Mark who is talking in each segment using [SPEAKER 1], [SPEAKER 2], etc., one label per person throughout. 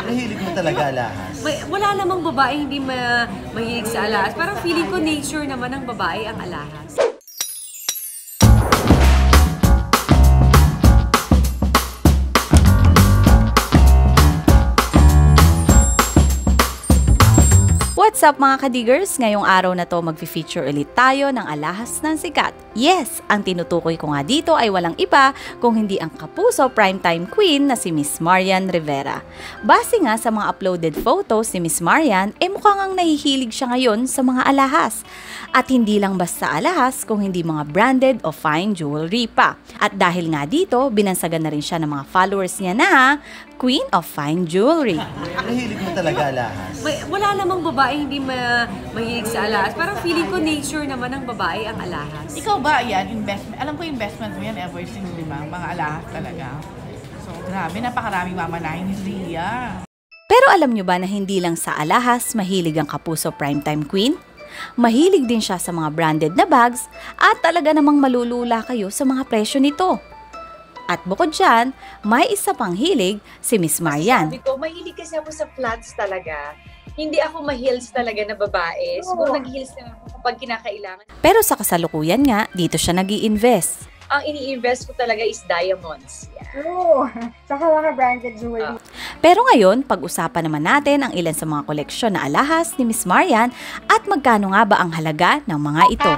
[SPEAKER 1] Mahilig mo talaga alahas?
[SPEAKER 2] Wala namang babae hindi mahilig sa alahas. Parang feeling ko nature naman ng babae ang alahas.
[SPEAKER 3] What's up mga kadigers? Ngayong araw na to magfi-feature ulit tayo ng alahas ng sikat. Yes, ang tinutukoy ko nga dito ay walang iba kung hindi ang kapuso primetime queen na si Miss Marian Rivera. Base nga sa mga uploaded photos ni Miss Marian, mukhang ang nahihilig siya ngayon sa mga alahas. At hindi lang basta alahas kung hindi mga branded o fine jewelry pa. At dahil nga dito, binansagan na rin siya ng mga followers niya na Queen of Fine Jewelry.
[SPEAKER 1] Mahilig mo talaga alahas?
[SPEAKER 2] Wala namang babae hindi mahilig sa alahas. Parang feeling ko nature naman ng babae ang alahas.
[SPEAKER 4] Ikaw ba yan, investment? Alam ko investment mo yan ever since, di ba? Mga alahas talaga. So, grabe, napakaraming mamanahin ni Zia.
[SPEAKER 3] Pero alam nyo ba na hindi lang sa alahas mahilig ang kapuso primetime queen? Mahilig din siya sa mga branded na bags at talaga namang malulula kayo sa mga presyo nito. At bukod dyan, may isa pang hilig si Miss Marian.
[SPEAKER 5] Sabi ko, mahilig kasi ako sa flats talaga. Hindi ako ma-heels talaga na babae. Siguro nag-heels na ako kapag kinakailangan.
[SPEAKER 3] Pero sa kasalukuyan nga, dito siya nag-i-invest.
[SPEAKER 5] Ang ini-invest ko talaga is diamonds. Yeah.
[SPEAKER 6] Oo, saka mga branded jewelry.
[SPEAKER 3] Pero ngayon, pag-usapan naman natin ang ilan sa mga koleksyon na alahas ni Miss Marian at magkano nga ba ang halaga ng mga ito.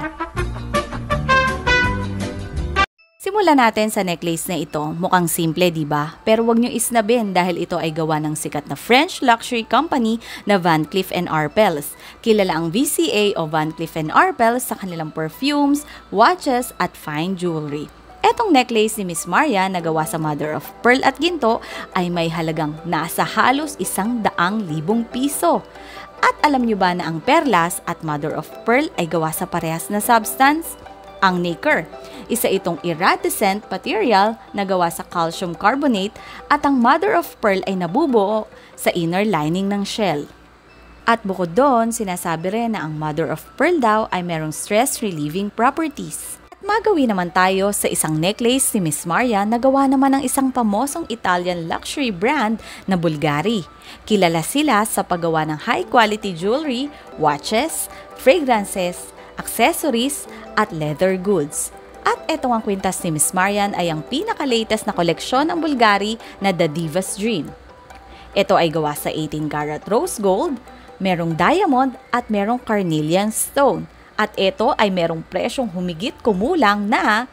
[SPEAKER 3] Simulan natin sa necklace na ito. Mukhang simple, di ba? Pero wag niyo isnabin dahil ito ay gawa ng sikat na French luxury company na Van Cleef & Arpels. Kilala ang VCA o Van Cleef & Arpels sa kanilang perfumes, watches at fine jewelry. Etong necklace ni Miss Marian na gawa sa mother of pearl at ginto ay may halagang nasa halos 100,000 piso. At alam niyo ba na ang perlas at mother of pearl ay gawa sa parehas na substance? Ang nacre. Isa itong iridescent material na gawa sa calcium carbonate at ang mother of pearl ay nabubuo sa inner lining ng shell. At bukod doon, sinasabi rin na ang mother of pearl daw ay merong stress-relieving properties. At magawi naman tayo sa isang necklace ni Miss Marian na gawa naman ng isang pamosong Italian luxury brand na Bulgari. Kilala sila sa paggawa ng high-quality jewelry, watches, fragrances, accessories, at leather goods. At etong ang kwintas ni Miss Marian ay ang pinaka-latest na koleksyon ng Bulgari na The Diva's Dream. Ito ay gawa sa 18 karat rose gold, merong diamond at merong carnelian stone. At ito ay merong presyong humigit kumulang na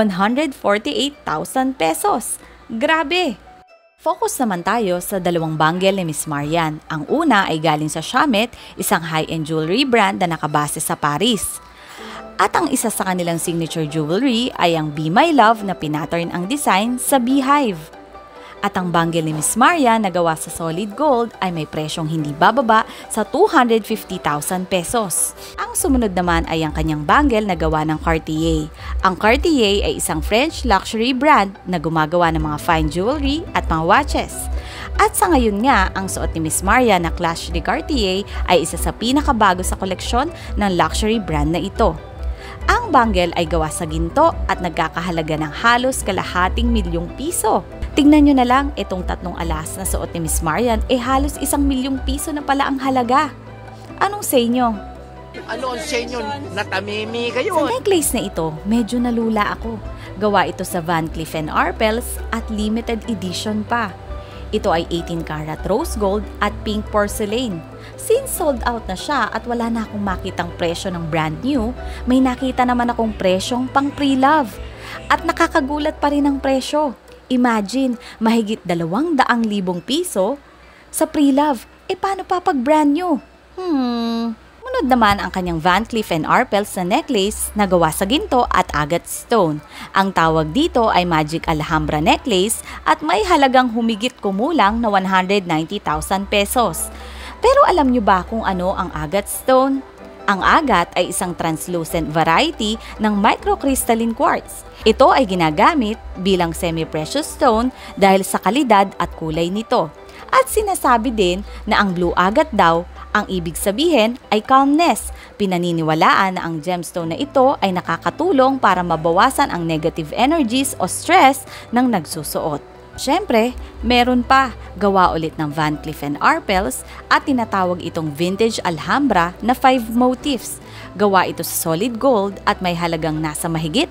[SPEAKER 3] 148,000 pesos. Grabe! Focus naman tayo sa dalawang bangle ni Miss Marian. Ang una ay galing sa Chamet, isang high-end jewelry brand na nakabase sa Paris. At ang isa sa kanilang signature jewelry ay ang Be My Love na pinattern ang design sa beehive. At ang bangle ni Miss Marian na gawa sa solid gold ay may presyong hindi bababa sa 250,000 pesos. Ang sumunod naman ay ang kanyang bangle na gawa ng Cartier. Ang Cartier ay isang French luxury brand na gumagawa ng mga fine jewelry at mga watches. At sa ngayon nga, ang suot ni Miss Marian na Clash de Cartier ay isa sa pinakabago sa koleksyon ng luxury brand na ito. Ang bangle ay gawa sa ginto at nagkakahalaga ng halos kalahating milyong piso. Tingnan nyo na lang, itong tatlong alahas na suot ni Miss Marian halos 1 milyong piso na pala ang halaga. Anong say nyo?
[SPEAKER 7] Ano ang say nyo? Natamimi kayo?
[SPEAKER 3] Sa necklace na ito, medyo nalula ako. Gawa ito sa Van Cleef & Arpels at limited edition pa. Ito ay 18 karat rose gold at pink porcelain. Since sold out na siya at wala na akong makitang presyo ng brand new, may nakita naman akong presyong pang pre-love. At nakakagulat pa rin ang presyo. Imagine, mahigit 200,000 piso sa pre-love. Paano pa pag brand new? Munod naman ang kanyang Van Cleef & Arpels na necklace na gawa sa ginto at agate stone. Ang tawag dito ay Magic Alhambra necklace at may halagang humigit kumulang na 190,000 pesos. Pero alam nyo ba kung ano ang agate stone? Ang agate ay isang translucent variety ng microcrystalline quartz. Ito ay ginagamit bilang semi-precious stone dahil sa kalidad at kulay nito. At sinasabi din na ang blue agate daw, ang ibig sabihin ay calmness. Pinaniniwalaan na ang gemstone na ito ay nakakatulong para mabawasan ang negative energies o stress ng nagsusuot. Siyempre, meron pa, gawa ulit ng Van Cleef & Arpels at tinatawag itong Vintage Alhambra na 5 motifs. Gawa ito sa solid gold at may halagang nasa mahigit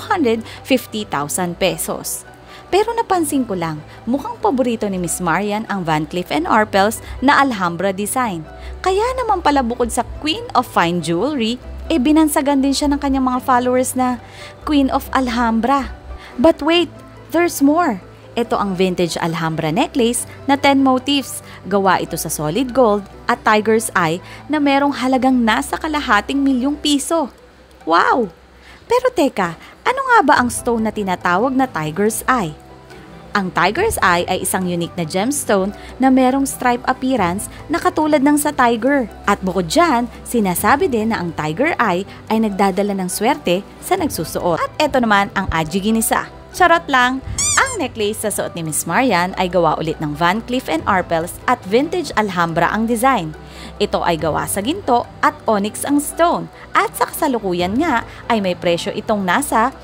[SPEAKER 3] 250,000 pesos. Pero napansin ko lang, mukhang paborito ni Miss Marian ang Van Cleef & Arpels na Alhambra design. Kaya naman pala bukod sa Queen of Fine Jewelry, binansagan din siya ng kanyang mga followers na Queen of Alhambra. But wait, there's more! Ito ang vintage Alhambra necklace na 10 motifs. Gawa ito sa solid gold at tiger's eye na merong halagang nasa kalahating milyong piso. Wow! Pero teka, ano nga ba ang stone na tinatawag na tiger's eye? Ang tiger's eye ay isang unique na gemstone na merong stripe appearance na katulad ng sa tiger. At bukod dyan, sinasabi din na ang tiger eye ay nagdadala ng swerte sa nagsusuot. At ito naman ang Aji Ginisa. Charot lang! Ang necklace sa suot ni Miss Marian ay gawa ulit ng Van Cleef & Arpels at Vintage Alhambra ang design. Ito ay gawa sa ginto at onyx ang stone at sa kasalukuyan nga ay may presyo itong nasa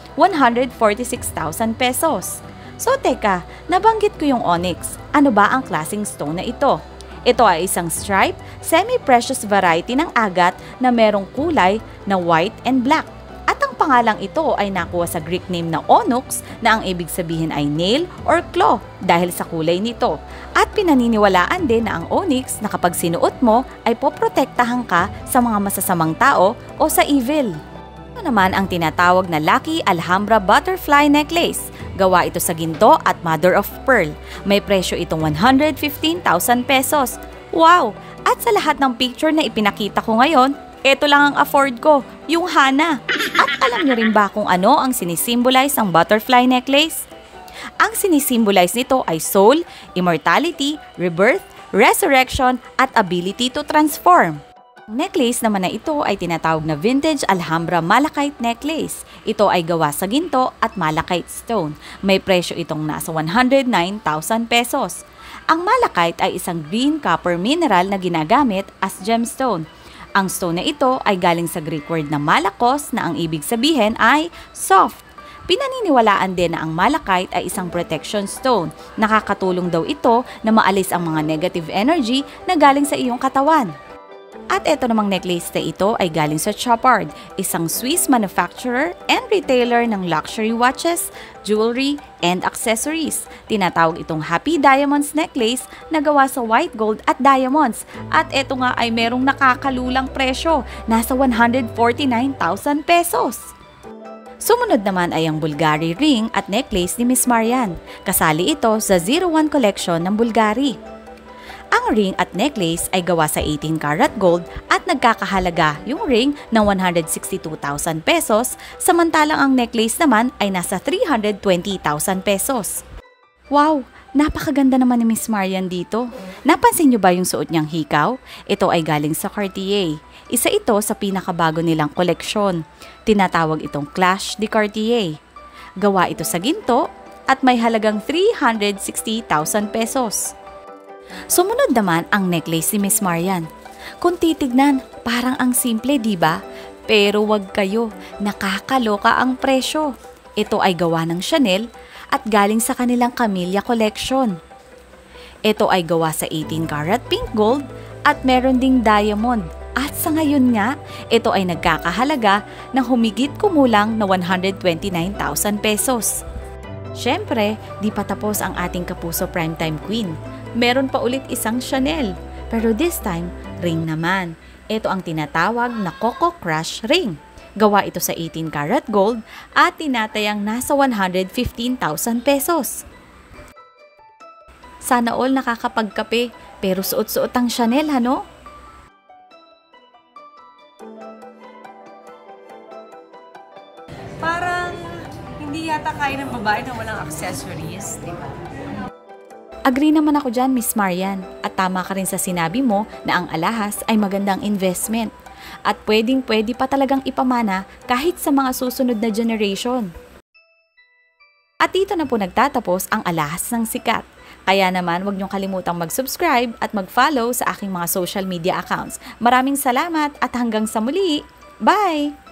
[SPEAKER 3] 146,000 pesos. So teka, nabanggit ko yung onyx. Ano ba ang klaseng stone na ito? Ito ay isang stripe, semi-precious variety ng agat na merong kulay na white and black. At ang pangalang ito ay nakuha sa Greek name na onyx na ang ibig sabihin ay nail or claw dahil sa kulay nito. At pinaniniwalaan din na ang onyx na kapag sinuot mo ay poprotektahan ka sa mga masasamang tao o sa evil. Ito naman ang tinatawag na Lucky Alhambra Butterfly Necklace. Gawa ito sa ginto at mother of pearl. May presyo itong 115,000 pesos. Wow! At sa lahat ng picture na ipinakita ko ngayon, ito lang ang afford ko, yung Hana. At alam niyo rin ba kung ano ang sinisimbolize ng butterfly necklace? Ang sinisimbolize nito ay soul, immortality, rebirth, resurrection, at ability to transform. Ang necklace naman na ito ay tinatawag na Vintage Alhambra Malachite Necklace. Ito ay gawa sa ginto at malachite stone. May presyo itong nasa 109,000 pesos. Ang malachite ay isang green copper mineral na ginagamit as gemstone. Ang stone na ito ay galing sa Greek word na malakos na ang ibig sabihin ay soft. Pinaniniwalaan din na ang malachite ay isang protection stone. Nakakatulong daw ito na maalis ang mga negative energy na galing sa iyong katawan. At ito namang necklace na ito ay galing sa Chopard, isang Swiss manufacturer and retailer ng luxury watches, jewelry, and accessories. Tinatawag itong Happy Diamonds necklace na gawa sa white gold at diamonds. At ito nga ay merong nakakalulang presyo, nasa 149,000 pesos. Sumunod naman ay ang Bulgari ring at necklace ni Miss Marian. Kasali ito sa 01 collection ng Bulgari. Ang ring at necklace ay gawa sa 18 karat gold at nagkakahalaga yung ring ng 162,000 pesos, samantalang ang necklace naman ay nasa 320,000 pesos. Wow! Napakaganda naman ni Miss Marian dito. Napansin niyo ba yung suot niyang hikaw? Ito ay galing sa Cartier. Isa ito sa pinakabago nilang koleksyon. Tinatawag itong Clash de Cartier. Gawa ito sa ginto at may halagang 360,000 pesos. Sumunod naman ang necklace ni Miss Marian. Kung titignan, parang ang simple, diba? Pero wag kayo, nakakaloka ang presyo. Ito ay gawa ng Chanel at galing sa kanilang Camellia collection. Ito ay gawa sa 18 karat pink gold at meron ding diamond. At sa ngayon nga, ito ay nagkakahalaga ng humigit kumulang na 129,000 pesos. Siyempre, di pa tapos ang ating kapuso primetime queen. Meron pa ulit isang Chanel, pero this time, ring naman. Ito ang tinatawag na Coco Crush ring. Gawa ito sa 18 karat gold at tinatayang nasa 115,000 pesos. Sana all nakakapagkape, pero suot-suot ang Chanel, ano?
[SPEAKER 2] Parang hindi yata kaya ng babae na walang accessories, di ba?
[SPEAKER 3] Agree naman ako dyan, Miss Marian. At tama ka rin sa sinabi mo na ang alahas ay magandang investment. At pwedeng-pwede pa talagang ipamana kahit sa mga susunod na generation. At dito na po nagtatapos ang alahas ng sikat. Kaya naman huwag niyong kalimutang mag-subscribe at mag-follow sa aking mga social media accounts. Maraming salamat at hanggang sa muli. Bye!